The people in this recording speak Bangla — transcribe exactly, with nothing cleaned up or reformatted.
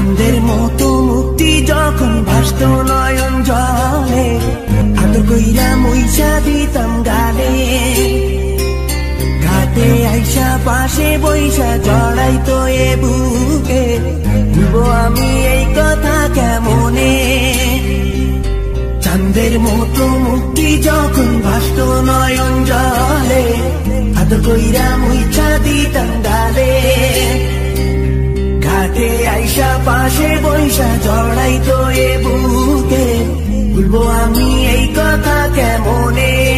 চাঁদের মতো মুক্তি যখন ভাসত নয়ন জলে, আদর কইরা মুইসা দিতাম গালে। ঘাটে আইসা পাশে বইসা জড়াইতো এ বুকে, ভুলবো আমি এই কথা কেমনে। চাঁদের মতো মুক্তি যখন ভাসত নয়ন জলে, আদর কইরা মুইসা দিতাম গালে। ঘাটে আইসা পাশে বইসা জড়াইতো এ বুকে, ভুলবো আমি এই কথা কেমনে।